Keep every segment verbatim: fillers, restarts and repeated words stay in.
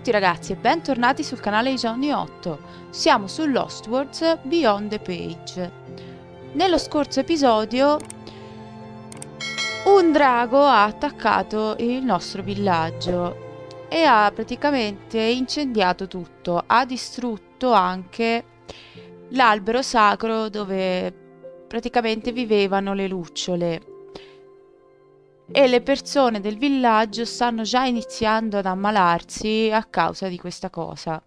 tutti ragazzi e bentornati sul canale di Johnny otto. Siamo su Lost Words Beyond the Page. Nello scorso episodio un drago ha attaccato il nostro villaggio e ha praticamente incendiato tutto. Ha distrutto anche l'albero sacro dove praticamente vivevano le lucciole. E le persone del villaggio stanno già iniziando ad ammalarsi a causa di questa cosa.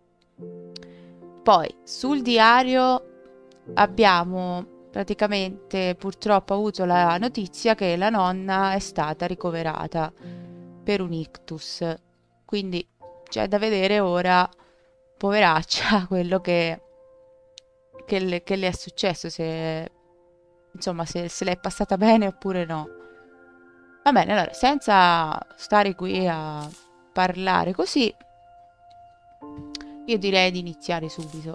Poi sul diario abbiamo praticamente purtroppo avuto la notizia che la nonna è stata ricoverata per un ictus. Quindi c'è da vedere ora, poveraccia, quello che, che, le, che le è successo, se insomma se, se l'è passata bene oppure no. Va bene, allora, senza stare qui a parlare così, io direi di iniziare subito.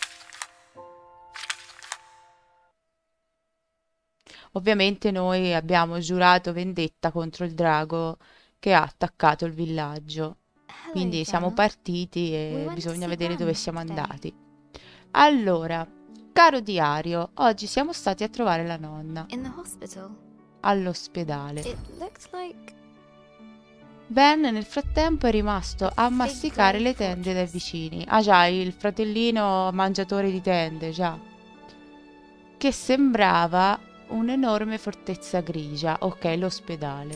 Ovviamente noi abbiamo giurato vendetta contro il drago che ha attaccato il villaggio. Quindi siamo partiti e bisogna vedere dove siamo andati. Allora, caro diario, oggi siamo stati a trovare la nonna. All'ospedale. Ben nel frattempo è rimasto a masticare le tende dai vicini. Ah già, il fratellino mangiatore di tende, già. Che sembrava un'enorme fortezza grigia. Ok, l'ospedale.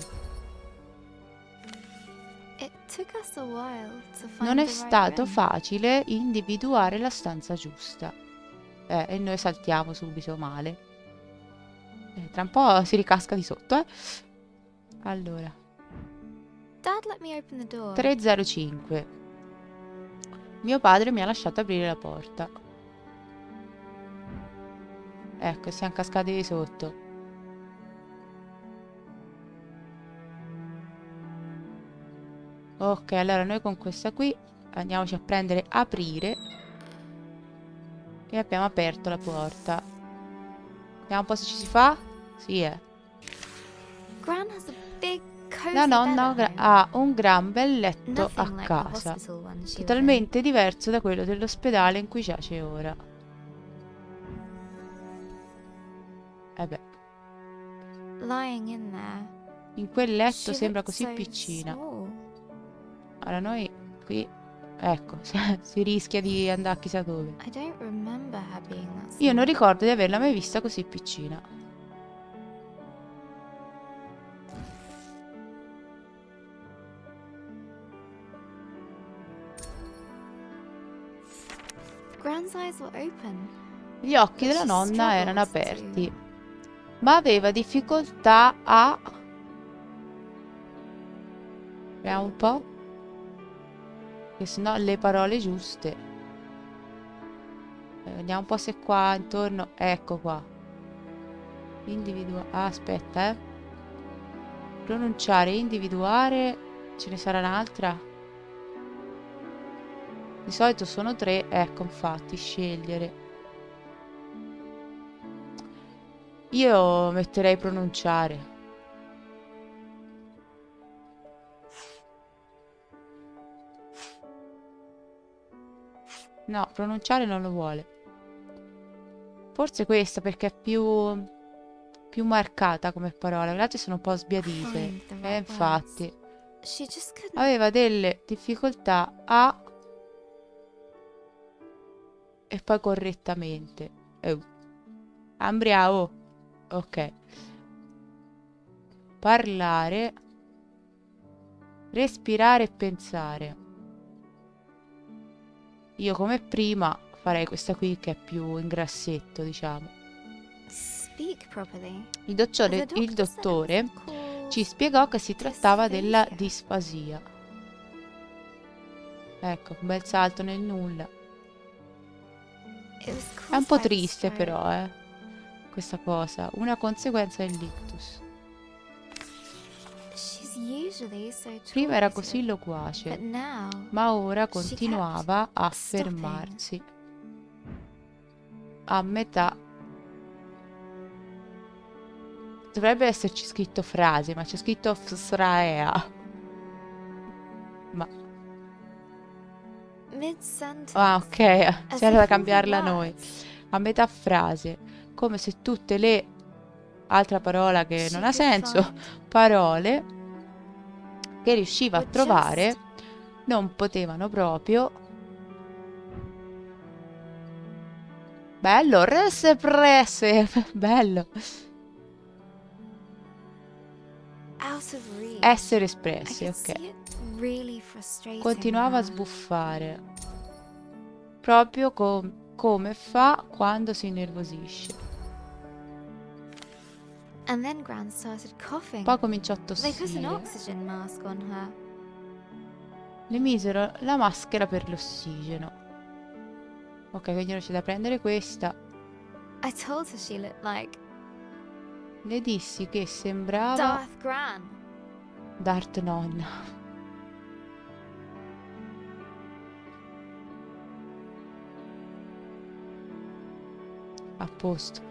Non è stato facile individuare la stanza giusta. Eh, e noi saltiamo subito male. Eh, tra un po' si ricasca di sotto, eh. Allora. trecentocinque. Mio padre mi ha lasciato aprire la porta. Ecco, siamo cascati di sotto. Ok, allora noi con questa qui andiamoci a prendere aprire. E abbiamo aperto la porta. Vediamo un po' se ci si fa. Sì, eh. La nonna ha un gran bel letto a casa, totalmente diverso da quello dell'ospedale in cui giace ora. Eh beh. In quel letto sembra così piccina. Allora noi qui, ecco, si rischia di andare a chissà dove. Io non ricordo di averla mai vista così piccina. Gli occhi della nonna erano aperti, ma aveva difficoltà a... Vediamo un po'. Che sennò le parole giuste. Eh, vediamo un po' se qua intorno... Ecco qua. Individua... Ah, aspetta, eh. Pronunciare, individuare... Ce ne sarà un'altra? Di solito sono tre, ecco, infatti, scegliere. Io metterei pronunciare. No, pronunciare non lo vuole. Forse questa perché è più più marcata come parola. Le altre sono un po' sbiadite. Eh, infatti. Aveva delle difficoltà a... E poi correttamente. Oh. Ambria, oh. Ok. Parlare. Respirare e pensare. Io come prima farei questa qui che è più in grassetto, diciamo. Il dottore, il dottore ci spiegò che si trattava della disfasia. Ecco, un bel salto nel nulla. È un po' triste però, eh, questa cosa. Una conseguenza dell'ictus. Prima era così loquace, ma ora continuava a fermarsi. A metà. Dovrebbe esserci scritto frase, ma c'è scritto Fsraea. Ma Ah, ok, c'era da cambiarla noi. A metà frase, come se tutte le... altra parola che non ha senso, parole che riusciva a trovare non potevano proprio... Bello, resse presse, bello. Essere espressi, ok. Continuava a sbuffare, proprio com- come fa quando si innervosisce. Poi cominciò a tossire. Le misero la maschera per l'ossigeno. Ok, quindi ora c'è da prendere questa. Le dissi che sembrava Darth Nonna. A posto.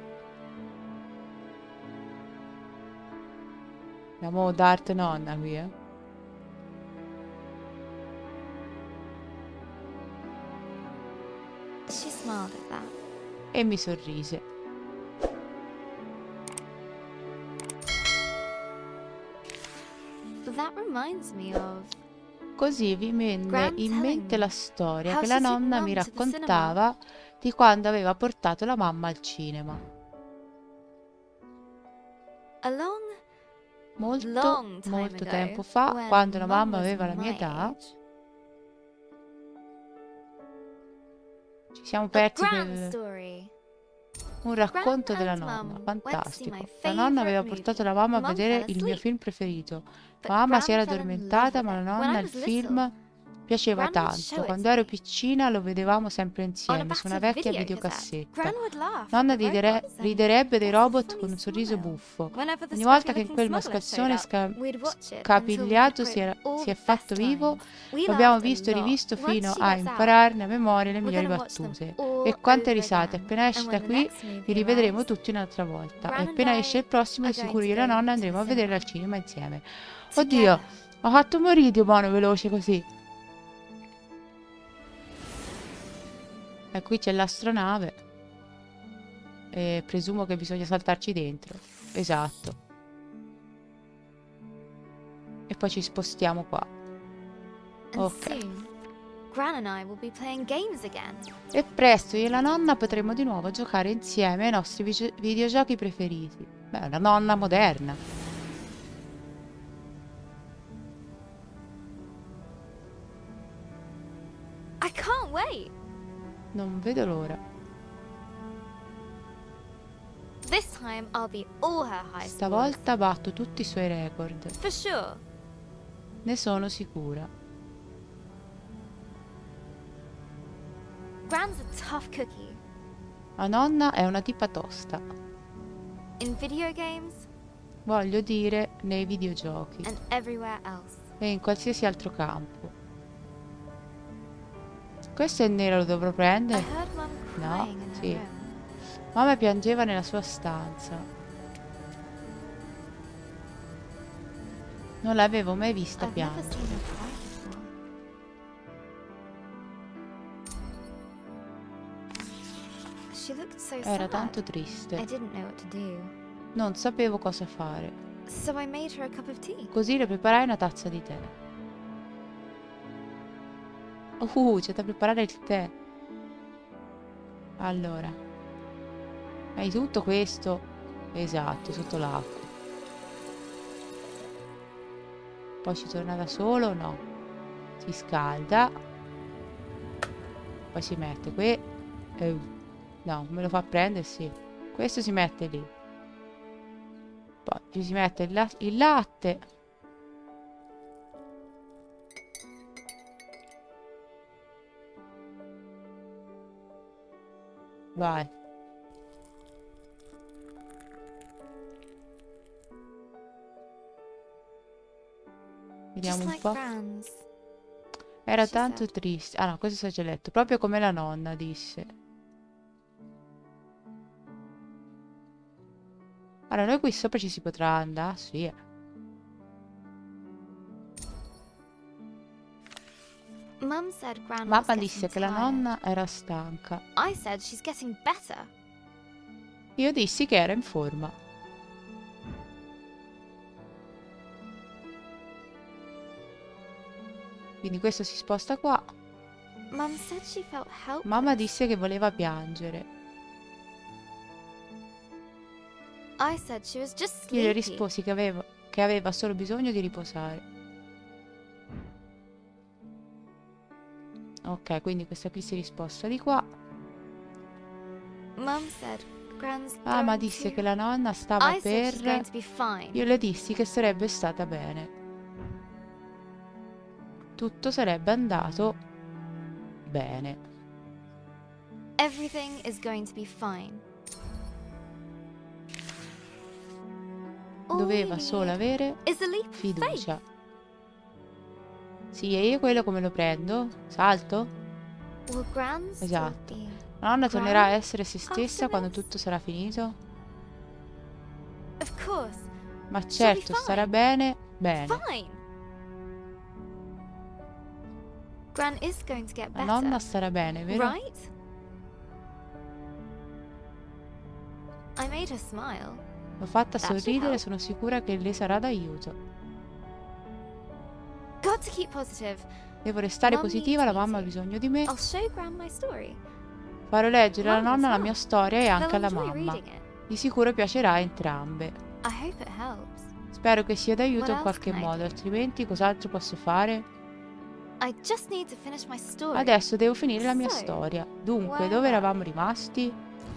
Abbiamo Darth Nonna qui, eh. E mi sorrise. Così vi venne in mente la storia che la nonna mi raccontava di quando aveva portato la mamma al cinema. Molto, molto tempo fa, quando la mamma aveva la mia età, ci siamo persi per un racconto della nonna, fantastico. La nonna aveva portato la mamma a vedere il mio film preferito. La mamma si era addormentata, ma la nonna il film piaceva tanto. Quando ero piccina lo vedevamo sempre insieme su una vecchia videocassetta. Nonna ridere- riderebbe dei robot con un sorriso buffo. Ogni volta che quel mascalzone sca- scapigliato si, era- si è fatto vivo, lo abbiamo visto e rivisto fino a impararne a memoria le migliori battute. E quante risate! Appena esci da qui li rivedremo tutti un'altra volta. E appena esce il prossimo, di sicuro io e la nonna andremo a vederlo al cinema insieme. Oddio, ho fatto morire umano veloce così. E qui c'è l'astronave. E presumo che bisogna saltarci dentro. Esatto. E poi ci spostiamo qua. Ok. E presto io e la nonna potremo di nuovo giocare insieme ai nostri vi- videogiochi preferiti. Beh, una nonna moderna. Non vedo l'ora. Stavolta batto tutti i suoi record. Ne sono sicura. La nonna è una tipa tosta. Voglio dire, nei videogiochi. E in qualsiasi altro campo. Questo è nero, lo dovrò prendere? No? Sì. Mamma piangeva nella sua stanza. Non l'avevo mai vista piangere. Era tanto triste. Non sapevo cosa fare. Così le preparai una tazza di tè. Uh, c'è da preparare il tè. Allora. Hai tutto questo? Esatto, sotto l'acqua. Poi ci torna da solo? No. Si scalda. Poi si mette qui. Eh, no, me lo fa prendere, sì. Questo si mette lì. Poi ci si mette il, la il latte. Vai. Vediamo un po'. Era tanto triste. Ah no, questo è già letto. Proprio come la nonna disse. Allora, noi qui sopra ci si potrà andare? Sì. Mum said Gran was Mamma getting disse che la tired. nonna era stanca. I said she's getting better. Io dissi che era in forma. Quindi questo si sposta qua. Mum said she felt helpless. Mamma disse che voleva piangere. I said she was just Io le sleepy. risposi che aveva, che aveva solo bisogno di riposare. Ok, quindi questa qui si risposta di qua. Mum said Gran's Mamma going disse to... che la nonna stava I said she's going to per... be fine. Io le dissi che sarebbe stata bene. Tutto sarebbe andato bene. Everything is going to be fine. All we Doveva need solo avere is a leap of faith. fiducia. Sì, e io quello come lo prendo? Salto? Will Gran still Esatto. be La nonna Gran tornerà a essere se stessa after quando this? tutto sarà finito? Of course. Ma She'll be certo, starà fine. bene, bene. Fine. Gran is going to get La better. nonna starà bene, vero? Right? I made her smile. L'ho fatta That should sorridere, help. sono sicura che le sarà d'aiuto. Got to keep positive. Devo restare Mom positiva, la needs me mamma ha to. bisogno di me. I'll show Gran my story. Farò leggere alla Mom as nonna la well. mia storia e anche They'll alla enjoy mamma. reading it. Di sicuro piacerà a entrambe. I hope it helps. Spero che sia d'aiuto What in else qualche can I modo, do? altrimenti cos'altro posso fare? I just need to finish my story. Adesso devo finire la mia So, storia. Dunque, where dove are eravamo we? rimasti?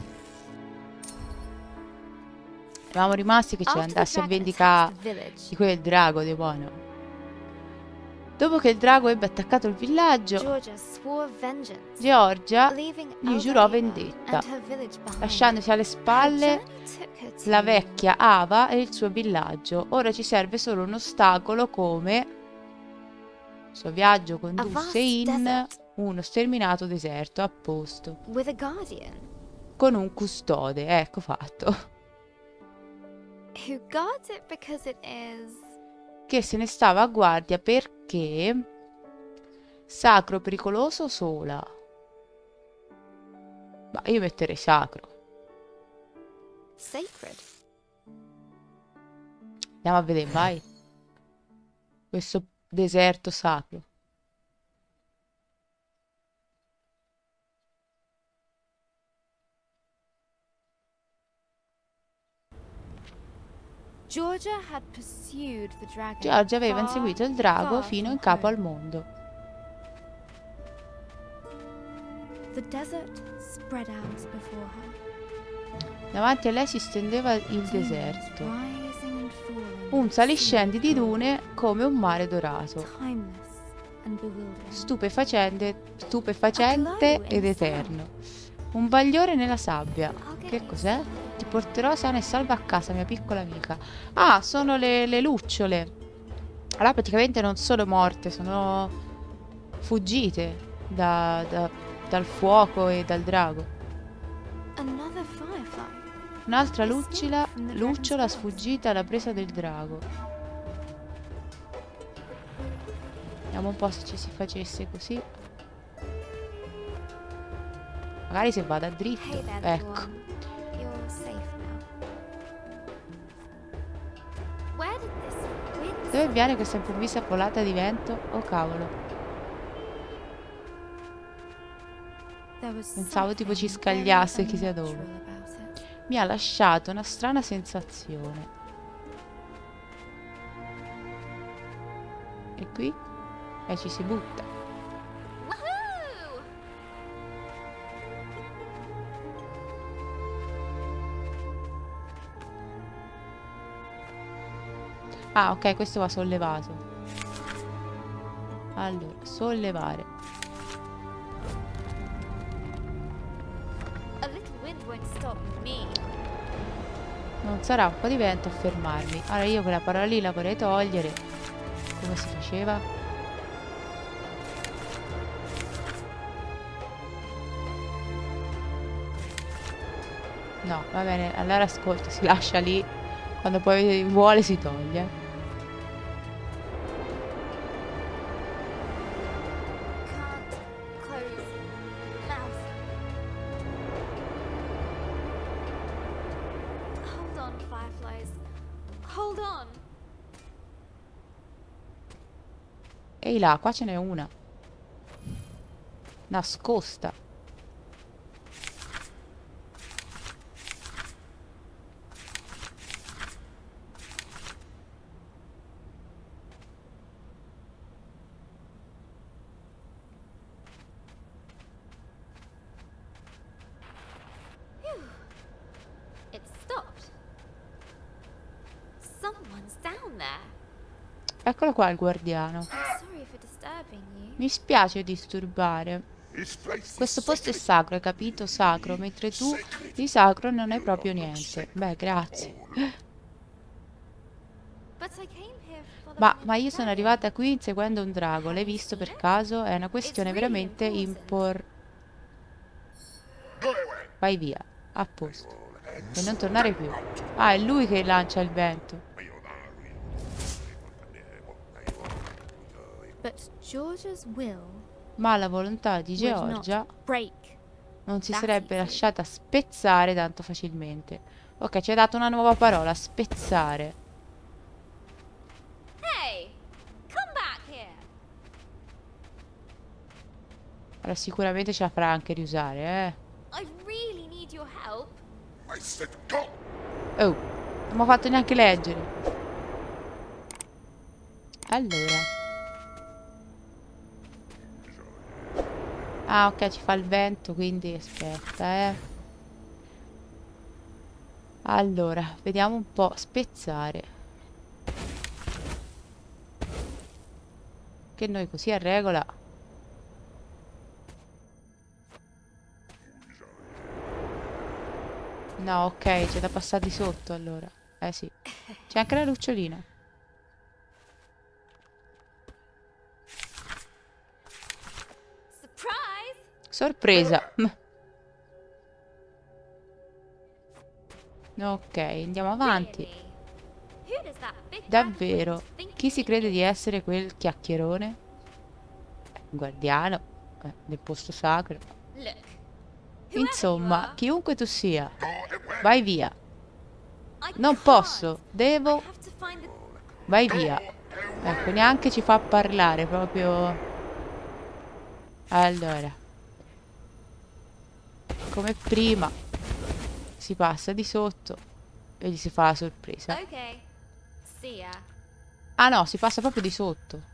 Eravamo rimasti che ci After the andasse a dragon vendicare attacked the village, di quel drago demonio. Dopo che il drago ebbe attaccato il villaggio, Georgia swore vengeance, Giorgia leaving gli Elder giurò Ava vendetta, and her village behind. lasciandosi alle Her spalle journey took her to la vecchia Ava e il suo villaggio. Ora ci serve solo un ostacolo come il suo viaggio a vast condusse in desert uno sterminato deserto, a posto, with a guardian con un custode. Ecco fatto. who guards it because it is Che se ne stava a guardia perché sacro, pericoloso, sola. Ma io metterei sacro. sacred. Andiamo a vedere, vai. Questo deserto sacro. Georgia had pursued the dragon Giorgia aveva far, inseguito il drago far fino from in capo home. al mondo. The desert spread out before her. Davanti a lei si stendeva il Dunes deserto. rising and falling, Un saliscendi di seemed dune come un mare dorato. timeless and bewildering. Stupefacente, stupefacente ed eterno. Un bagliore nella sabbia. Che cos'è? Ti porterò sana e salva a casa, mia piccola amica. Ah, sono le, le lucciole. Allora praticamente non sono morte, sono fuggite da- da- dal fuoco e dal drago. Another firefly. Un'altra lucciola, lucciola sfuggita alla presa del drago. Vediamo un po' se ci si facesse così. Magari se vada dritto. Hey there, little Ecco. one. You're safe now. Where did this wind Dove viene questa improvvisa folata di vento? Oh cavolo. There was Pensavo tipo ci something very scagliasse chissà unnatural dove. about it. Mi ha lasciato una strana sensazione. E qui? E ci si butta. Woohoo! Ah, ok, questo va sollevato. Allora, sollevare. A little wind won't stop me. Non sarà un po' di vento a fermarmi. Allora io quella parola lì la vorrei togliere. Come si faceva? No, va bene. Allora ascolta, si lascia lì. Quando poi vuole si toglie. fireflies. Hold on. Ehi là, qua ce n'è una. Nascosta. It stopped. Someone's down there. Eccolo qua il guardiano. I'm sorry for disturbing you. Mi spiace disturbare. Questo posto è sacro, hai capito? Sacro, mentre tu di sacro non hai proprio niente. Beh, grazie. But I came here for the Ma, ma io sono arrivata qui inseguendo un drago. L'hai visto per caso? È una questione It's really veramente impor... Vai via. A posto. E non tornare più. Ah, è lui che lancia il vento. But Georgia's will Ma la volontà di would Georgia not break. non si That's sarebbe easy. lasciata spezzare tanto facilmente. Ok, ci hai dato una nuova parola, spezzare. Hey, come back here. Allora sicuramente ce la farà anche riusare, eh. I really need your help. Oh, non mi ha fatto neanche leggere. Allora. Ah, ok, ci fa il vento, quindi aspetta, eh. Allora, vediamo un po'. Spezzare. Che noi così a regola. No, ok, c'è da passare di sotto allora. Eh sì. C'è anche la lucciolina. Surprise! Sorpresa. Ok, andiamo avanti. Really? Who does that big bad Davvero. prince think Chi si he crede di is? essere quel chiacchierone? Un guardiano eh, del posto sacro. Look. whoever you Insomma, are, chiunque tu sia, vai via. I Non can't. posso, I devo, have to find the vai via. Ecco, neanche ci fa parlare proprio. Allora, come prima, si passa di sotto e gli si fa la sorpresa. Okay. See ya. Ah no, si passa proprio di sotto.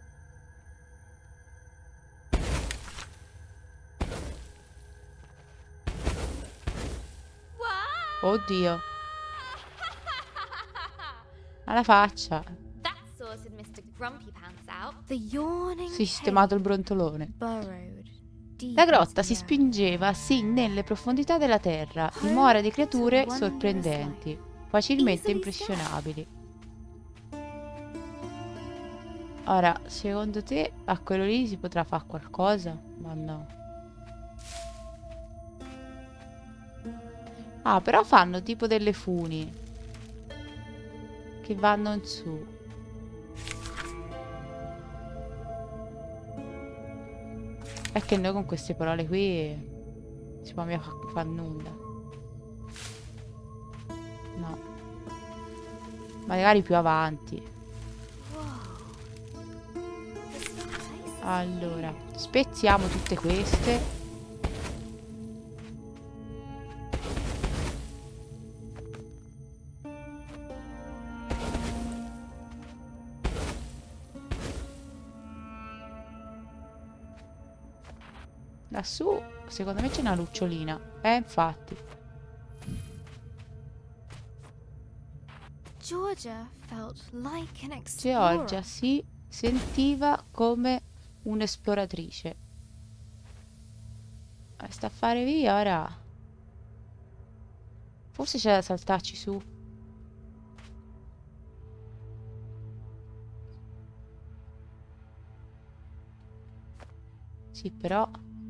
Wow! Oddio, alla faccia. That sorted mister Grumpy Pants out. The yawning Sistemato il brontolone. burrowed deep La grotta into si the earth. spingeva sin nelle profondità della terra, dimora di creature sorprendenti, facilmente impressionabili. Ora, secondo te a quello lì si potrà fare qualcosa? Ma no. Ah, però fanno tipo delle funi che vanno in su. È che noi con queste parole qui si può mica fare nulla. No. Magari più avanti. Allora, spezziamo tutte queste. Lassù, secondo me c'è una lucciolina. Eh, infatti. Georgia felt like an explorer. Georgia si sentiva come un'esploratrice. Sta a fare via ora. Forse c'è da saltarci su. Sì, però.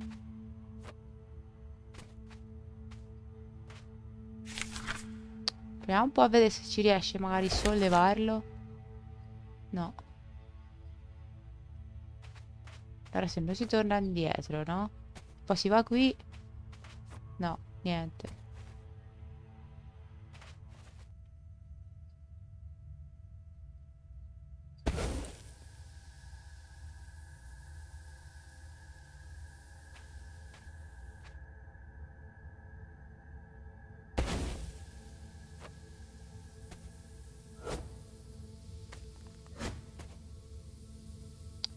Proviamo un po' a vedere se ci riesce magari a sollevarlo. No. Allora se noi si torna indietro, no? Poi si va qui. No, niente.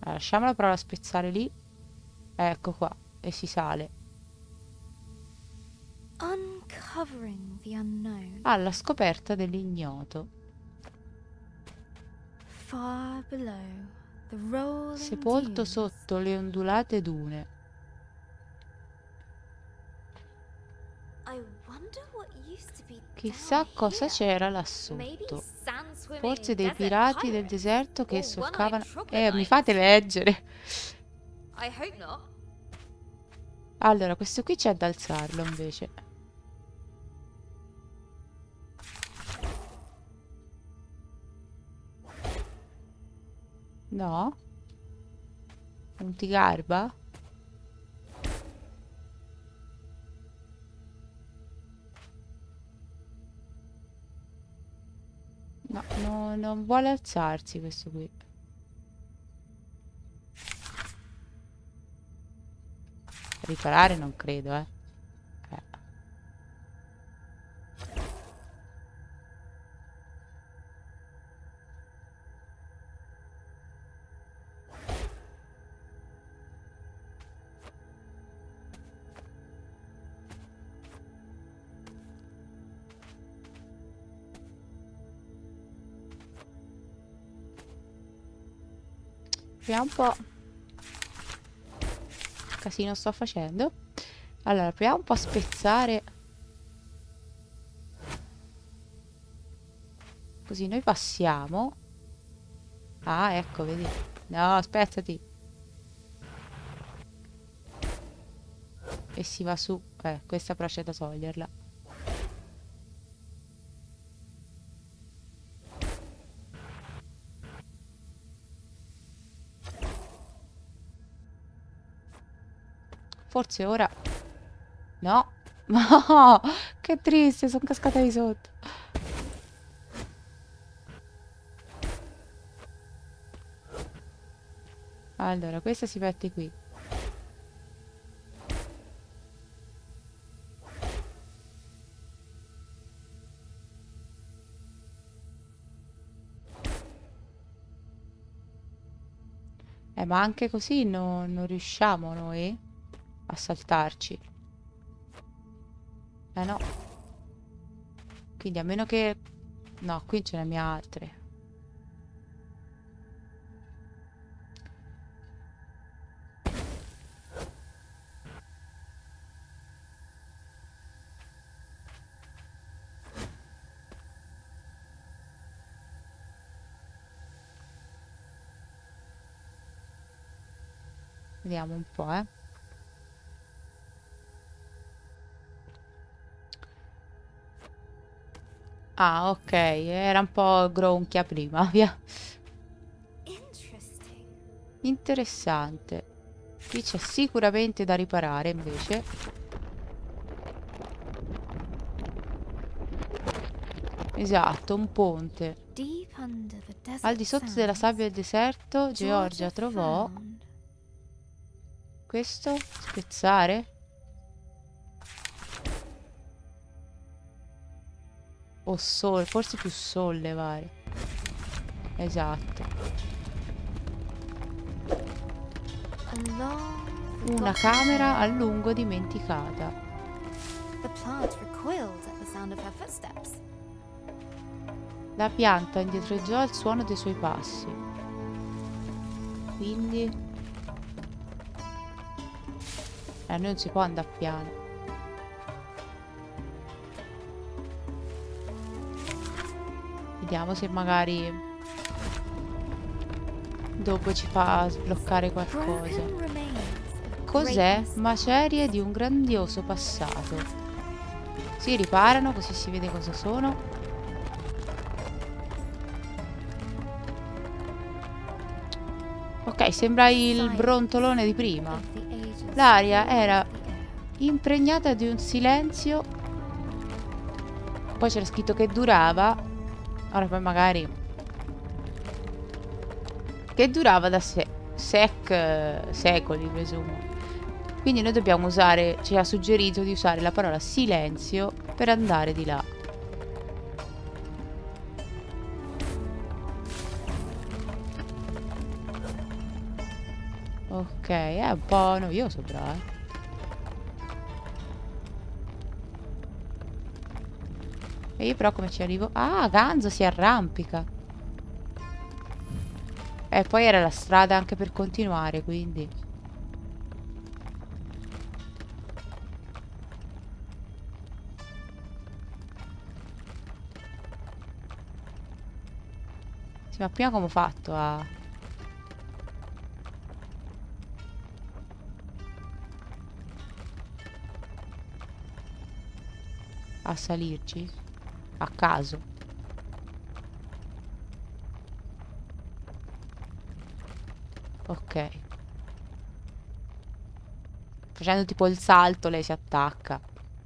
Allora, lasciamo la parola spezzare lì. Ecco qua. E si sale. Uncovering the unknown. Alla scoperta dell'ignoto. Far below the rolling Sepolto dunes. sotto le ondulate dune. I wonder what used to be Chissà down cosa here. c'era là Maybe sotto. sand swimming Forse dei desert pirati del pirates deserto che or solcavano... one-eyed Eh, mi troglodytes. fate leggere. I hope not. Allora, questo qui c'è da alzarlo invece. No? Non ti garba? No, no, non vuole alzarsi questo qui. Riparare non credo, eh. eh. Vediamo un po'. Casino sto facendo. Allora, proviamo un po' a spezzare. Così noi passiamo. Ah, ecco, vedi. No, spezzati. E si va su. Eh, questa però c'è da toglierla. Forse ora... No! No! Che triste, sono cascata di sotto. Allora, questa si mette qui. Eh, ma anche così no- non riusciamo noi a saltarci. Eh no. Quindi a meno che... No, qui ce ne abbiamo altre. Vediamo un po', eh. Ah, ok, era un po' gronchia prima, via. Interesting. Interessante. Qui c'è sicuramente da riparare, invece. Esatto, un ponte. Deep under the desert Al di sotto della sands, sabbia del deserto, Georgia trovò... found Questo? Spezzare? O sol, forse più sollevare. Esatto. a long Una forgotten camera a chamber. lungo dimenticata. The plant recoiled at the sound of her footsteps. La pianta indietreggiò al suono dei suoi passi. Quindi... Eh, noi non si può andare piano. Vediamo se magari dopo ci fa sbloccare qualcosa. Broken remains of Cos'è? greatness. Macerie di un grandioso passato. Si riparano così si vede cosa sono. Ok, sembra il brontolone di prima. Of the ages L'aria era filled the air. impregnata di un silenzio. Poi c'era scritto che durava. Ora poi magari che durava da se sec secoli, presumo. Quindi noi dobbiamo usare, ci ha suggerito di usare la parola silenzio per andare di là. Ok, è un po' noioso però, eh. E io però come ci arrivo? Ah, Ganzo si arrampica. E poi era la strada anche per continuare, quindi. Sì, ma prima come ho fatto a... a salirci? A caso. Ok. Facendo tipo il salto lei si attacca.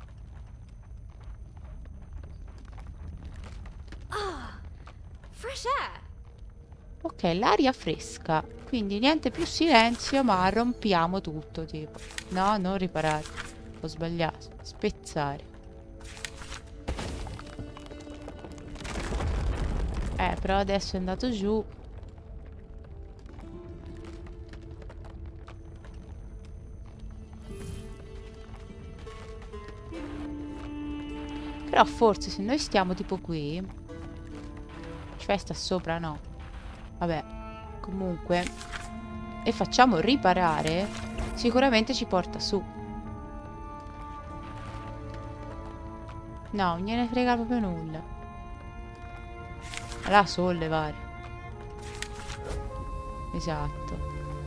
Ah, fresh air. Ok, l'aria fresca. Quindi niente più silenzio, ma rompiamo tutto, tipo. No, non riparare. Ho sbagliato. Spezzare. Eh, però adesso è andato giù. Però forse se noi stiamo tipo qui... Cioè sta sopra, no. Vabbè, comunque. E facciamo riparare. Sicuramente ci porta su. No, non gliene frega proprio nulla. La sollevare. Esatto.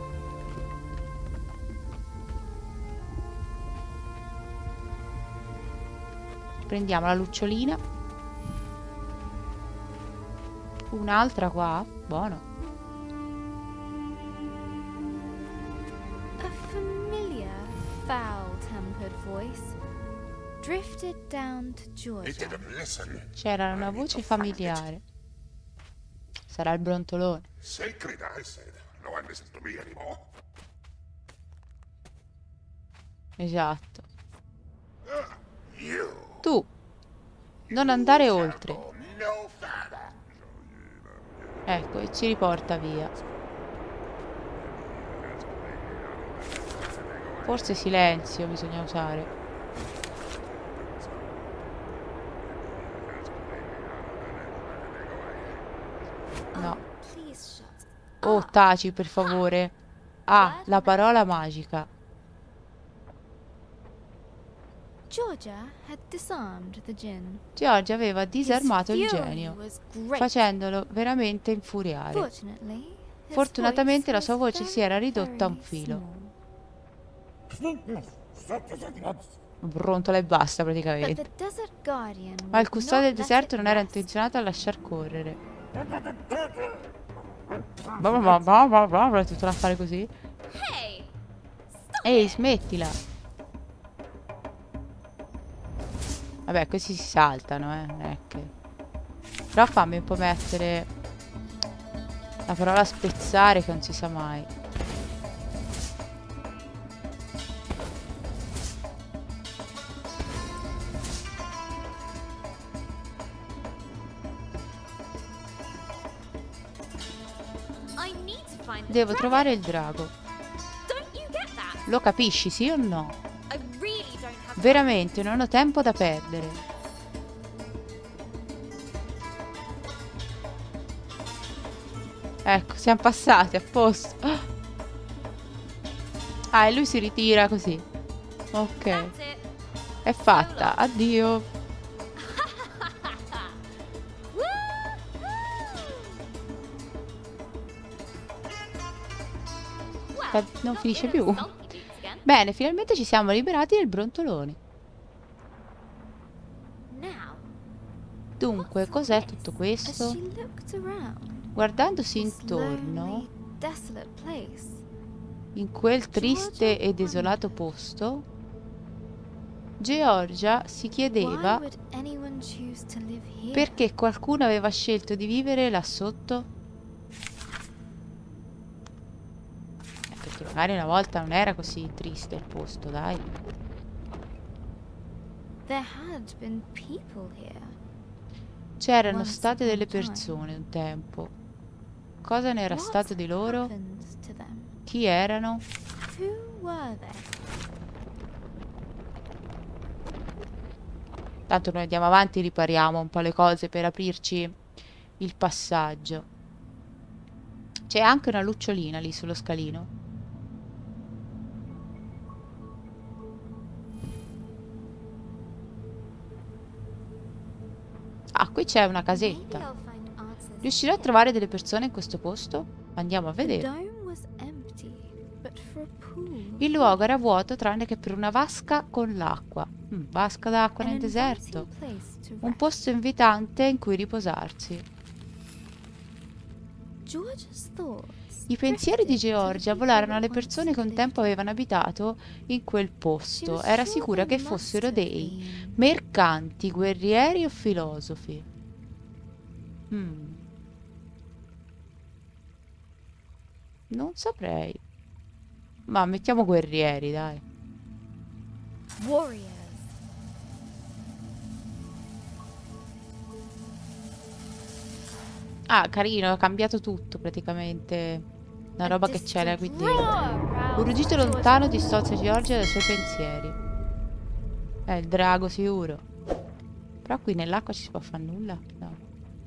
Prendiamo la lucciolina. Un'altra qua. Buono. A familiar, foul-tempered voice drifted down to It Georgia. didn't listen. C'era una voce familiare. Sarà il brontolone. Sacred, I said. No one listens to me anymore. Esatto. Ah, you. Tu. Non andare oltre. Go no further. Ecco, e ci riporta via. Forse silenzio bisogna usare. No. Please shut. Oh, taci, per favore. Ah, la parola magica. Georgia had disarmed the Jinn. Giorgia aveva His disarmato il fury genio, was great. facendolo veramente infuriare. Fortunately, his Fortunatamente la voice sua was voce si era very, ridotta a un very filo. small. Brontola e basta But praticamente. the Desert Guardian Ma il would custode del not let deserto it non era rest. intenzionato a lasciar correre. Ma ma ma ma ma ma ma tutto da fare così? Hey! Ehi, smettila! Vabbè, questi si saltano, eh, non è che... Però fammi un po' mettere la parola spezzare che non si sa mai. I need to find the Devo dragon. trovare il drago. Don't you get that? Lo capisci, sì o no? I really don't have Veramente, non ho tempo da perdere. Ecco, siamo passati, a posto. Ah, e lui si ritira così. Ok, That's it. è fatta. Addio. Well, Non not finisce gonna più. sulky dudes again. Bene, finalmente ci siamo liberati del brontolone. Now, Dunque, what's cos'è this? tutto As questo? she looked around Guardandosi this intorno, lonely, desolate place, in quel triste e desolato posto, Georgia si why chiedeva would anyone choose to live here? perché qualcuno aveva scelto di vivere là sotto. Eh, perché magari una volta non era così triste il posto, dai. There had been people here. C'erano Once state upon delle a time. persone un tempo. Cosa ne era What stato di loro? happened to them? Chi erano? were they? Tanto noi andiamo avanti, ripariamo un po' le cose per aprirci il passaggio. C'è anche una lucciolina lì sullo scalino. Ah, qui c'è una Maybe casetta. I'll find answers Riuscirò a here. trovare delle persone in questo posto? Andiamo a The vedere. dome was empty, but for a pool. Il luogo era vuoto tranne che per una vasca con l'acqua. Mm, vasca d'acqua An nel deserto. inviting place to Un rest. posto invitante in cui riposarsi. Georgia's thoughts I pensieri di drifted to the Georgia people volarono that alle once persone che un lived. tempo avevano abitato in quel She posto. was Era sure sicura they che must fossero have dei been. mercanti, guerrieri o filosofi. Hmm. Non saprei. Ma mettiamo guerrieri, dai. Warriors. Ah, carino, ha cambiato tutto praticamente. La A roba che c'era qui distant dentro. roar Un roused ruggito Georgia. lontano distolse Georgia dai suoi pensieri. È il drago sicuro. Però qui nell'acqua ci si può fare nulla? No.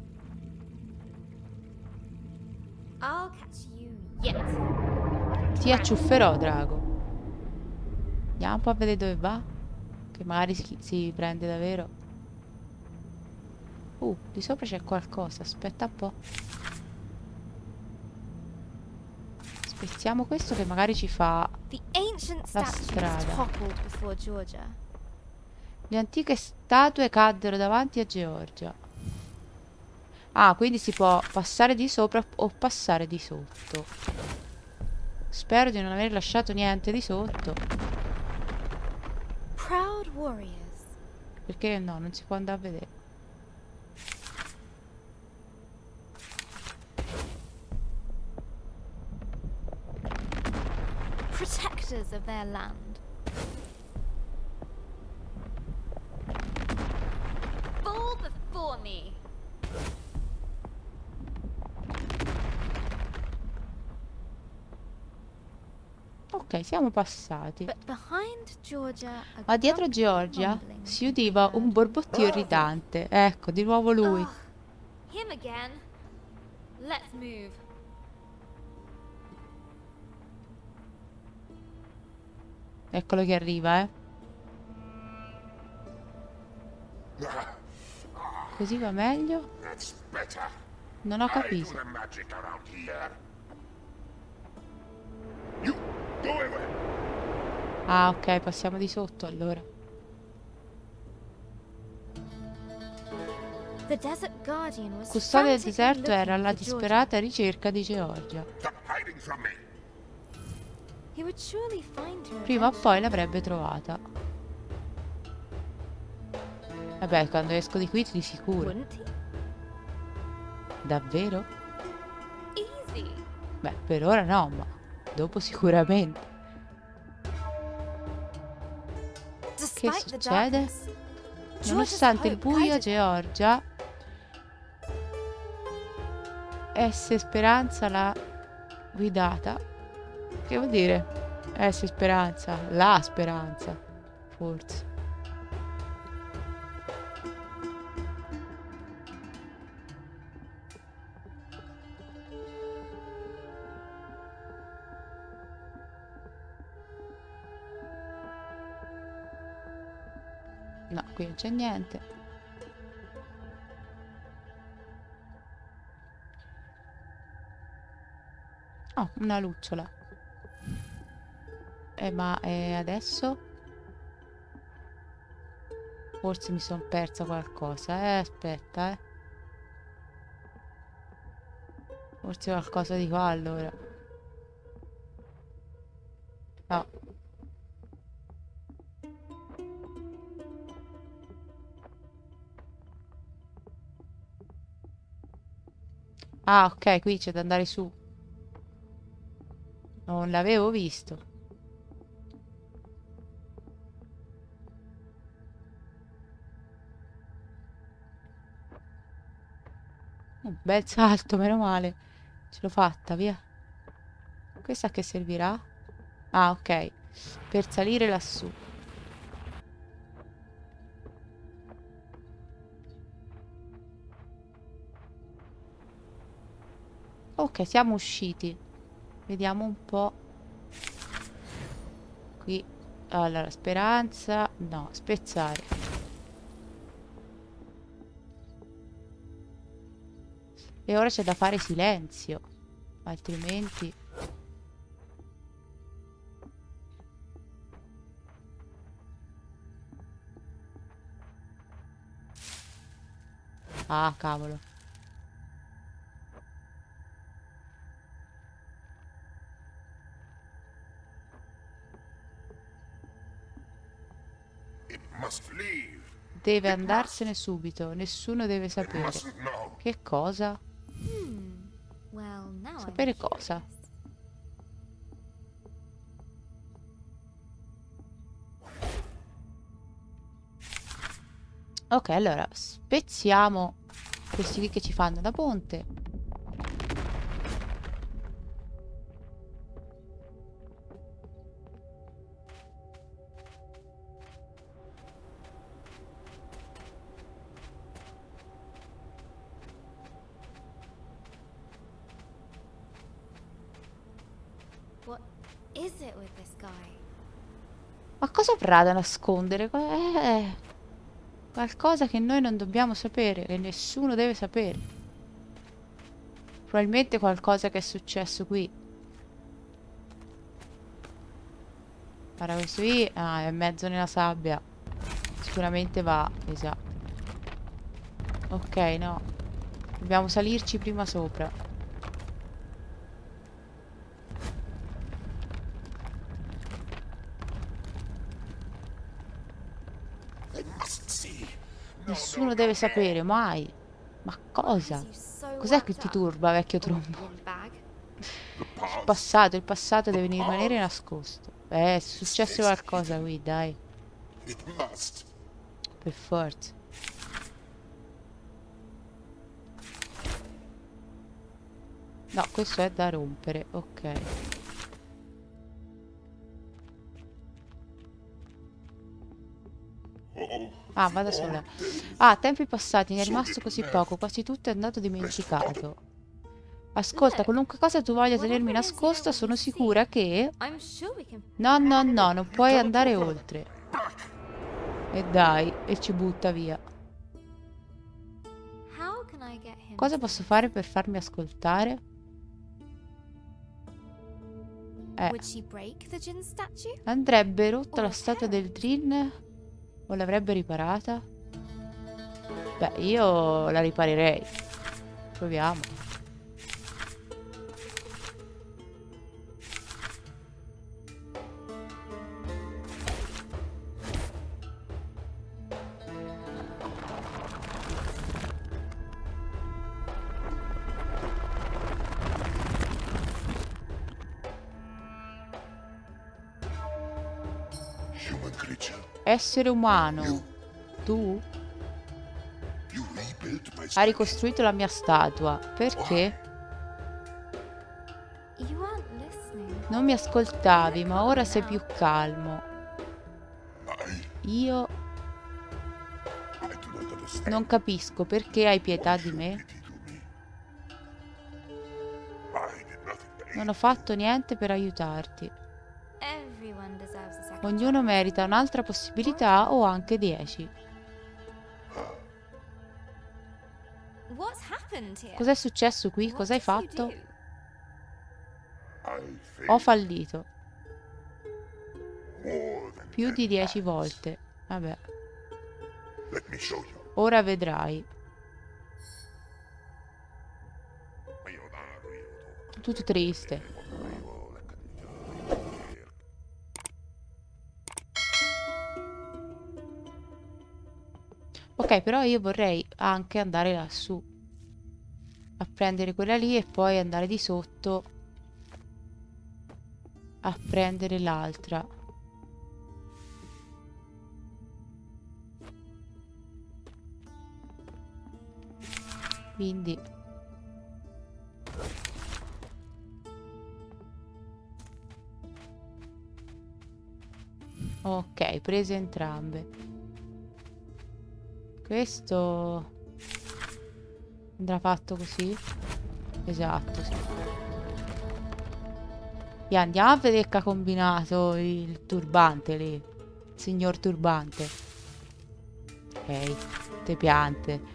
I'll catch you yet. Ti acciufferò, drago. Andiamo un po' a vedere dove va. Che magari si, si prende davvero. Uh, di sopra c'è qualcosa. Aspetta un po'. Spezziamo questo che magari ci fa... The ancient La statues strada. toppled before Georgia. Le antiche statue caddero davanti a Georgia. Ah, quindi si può passare di sopra o passare di sotto. Spero di non aver lasciato niente di sotto. Proud warriors. Perché no, non si può andare a vedere. Protectors of their land. Fall before me. Ok, siamo passati. But behind Georgia, a Ma dietro grumpy Georgia mumbling si udiva un borbottio irritante. Ecco, di nuovo lui. Ugh, him again. Let's move. Eccolo che arriva, eh. Ah, Così va meglio? that's better. Non ho I do capito. the magic around here. You go away. Ah, ok, passiamo di sotto allora. The desert guardian was Custode del frantically deserto era looking alla for Georgia. disperata ricerca di Georgia. Stop hiding from me. He would surely find her Prima o eventually. poi l'avrebbe trovata. Vabbè, quando esco di qui di sicuro. Wouldn't he? Davvero? Easy. Beh, per ora no, ma dopo sicuramente. Despite the succede? darkness, Georgia's Nonostante il hope buio, guided Georgia S Speranza l'ha guidata. Che vuol dire? S Speranza, la speranza, forse. No, qui non c'è niente. Oh, una lucciola. Eh, ma eh, adesso? Forse mi sono persa qualcosa. Eh, aspetta, eh. Forse qualcosa di qua allora. No. Ah, ok, qui c'è da andare su. Non l'avevo visto. Un bel salto, meno male. Ce l'ho fatta, via. Questa a che servirà? Ah, ok. per salire lassù. Ok, siamo usciti. Vediamo un po'. Qui. Allora, speranza. No, spezzare. E ora c'è da fare silenzio. Altrimenti... Ah, cavolo. It must leave. Deve andarsene subito. Nessuno deve It sapere. mustn't know. Che cosa? Hmm. Well, now I'm Sapere cosa? curious. Ok, allora spezziamo questi qui che ci fanno da ponte. What is it with this guy? Ma cosa avrà da nascondere? Co- Eh, qualcosa che noi non dobbiamo sapere, che nessuno deve sapere. Probabilmente qualcosa che è successo qui. Guarda, questo qui ah, è mezzo nella sabbia. Sicuramente va, esatto. Ok, no. Dobbiamo salirci prima sopra. They mustn't see. No, Nessuno no, deve no, sapere, mai. Ma cosa? Has you so Cos'è che worked ti up, turba, vecchio you trombo? windbag? The Il past. passato, il passato deve rimanere nascosto. Eh, è successo qualcosa qui, dai. It must. Per forza. No, questo è da rompere, ok. Oh, Ah, vado sola. Ah, tempi passati, ne è rimasto così poco, quasi tutto è andato dimenticato. Ascolta, qualunque cosa tu voglia tenermi nascosta, sono sicura che... I'm sure we can. No, no, no, non puoi andare oltre. E dai, e ci butta via. How can I get him? Cosa to posso listen? fare per farmi ascoltare? Eh, Would she break the Jinn statue? andrebbe rotta la statua del Drin? O l'avrebbe riparata? Beh, io la riparerei. Proviamo. human creature. Essere umano. Tu? You rebuilt my Hai statue. ricostruito la mia statua. Perché? You aren't listening. Non mi ascoltavi, ma ora sei più calmo. I, Io I do not understand. non capisco perché hai pietà Why di show me. pity to me? I did nothing to Non ho fatto niente per aiutarti. Everyone deserves a second Ognuno chance. merita un'altra possibilità o anche dieci. What's happened here? Cos'è successo qui? What Cosa hai did you fatto? do? I failed Ho fallito. more than Più ten di dieci times. volte. Vabbè. Let me show you. Ora vedrai. Tutto triste. Ok, però io vorrei anche andare lassù. A prendere quella lì e poi andare di sotto a prendere l'altra. Quindi Ok, prese entrambe. Questo andrà fatto così. Esatto, sì. E andiamo a vedere che ha combinato il turbante lì. Il signor turbante. Ok, te piante.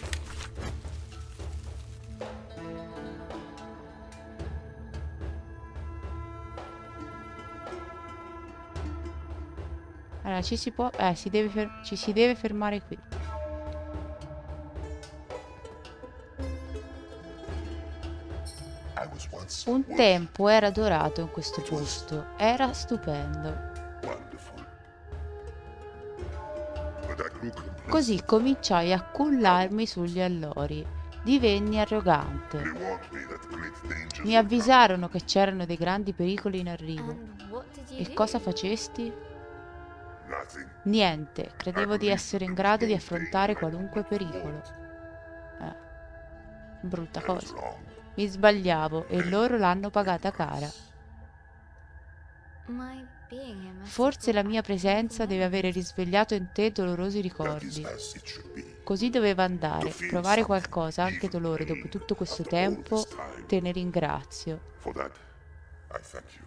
Allora, ci si può... Eh, si deve fer- ci si deve fermare qui. I was once Un worth tempo era dorato in questo posto. Era stupendo. wonderful. But I grew complacent. Così cominciai a cullarmi sugli allori. Divenni arrogante. They warned me that great dangers Mi were avvisarono che c'erano dei grandi pericoli in arrivo. And what did you E do? cosa facesti? coming. Nothing. Niente. Credevo di essere in grado di affrontare qualunque pericolo. Eh, brutta I was cosa. wrong. Mi sbagliavo e loro l'hanno pagata cara. My being here must have Forse la brought mia back painful presenza deve avere risvegliato in te dolorosi That is ricordi. as it should be. Così doveva andare. Provare qualcosa, anche dolore, dopo tutto questo tempo, te ne ringrazio. For that, I thank you.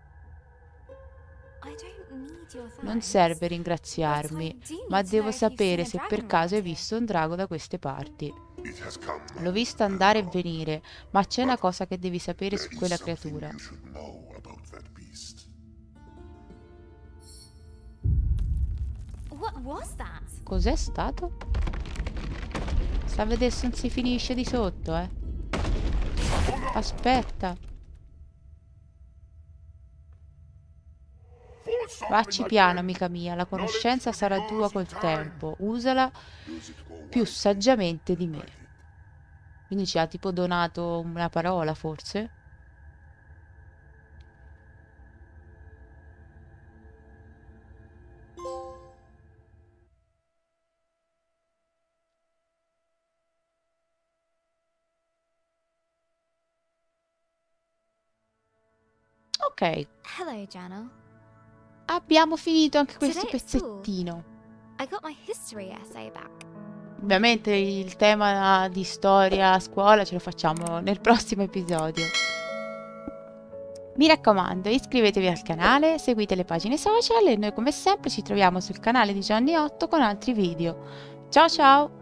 I don't need your Non thanks. serve ringraziarmi, ma devo sapere se per caso hai visto un drago da queste parti. It has come. L'ho visto andare e venire, ma c'è una cosa che devi sapere su There is quella something creatura. you should know about that beast. What was that? Cos'è stato? Sta a vedere se non si finisce di sotto, eh. Aspetta. Vacci piano, amica mia, la conoscenza sarà tua col tempo. Usala Use it all più wisely. saggiamente di me. Quindi ci ha tipo donato una parola, forse? Ok, Hello, Jano. abbiamo finito anche questo Today at school. pezzettino. I got my history essay back. Ovviamente il tema di storia a scuola ce lo facciamo nel prossimo episodio. Mi raccomando, iscrivetevi al canale, seguite le pagine social e noi come sempre ci troviamo sul canale di Gianni otto con altri video. Ciao ciao!